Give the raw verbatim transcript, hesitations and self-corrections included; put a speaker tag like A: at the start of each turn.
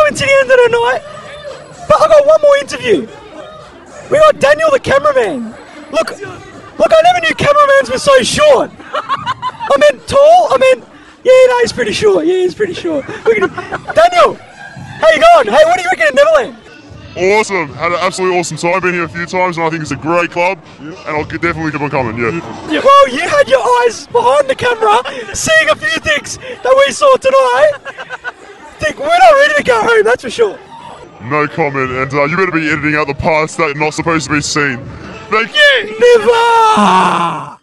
A: coming to the end of the night. But I got one more interview. We got Daniel the cameraman. Look, look, I never knew cameramans were so short. I meant tall, I meant, yeah, no, he's pretty short. Yeah, he's pretty short. Look at him. Daniel, how you going? Hey, what do you reckon of Neverland?
B: Awesome. Had an absolutely awesome time. Been here a few times and I think it's a great club. And I'll definitely keep on coming, yeah.
A: yeah. Well, you had your eyes behind the camera, seeing a few things that we saw tonight. Think we're not ready to go home, that's for sure.
B: No comment, and uh, you better be editing out the parts that are not supposed to be seen. Thank you.
A: Never!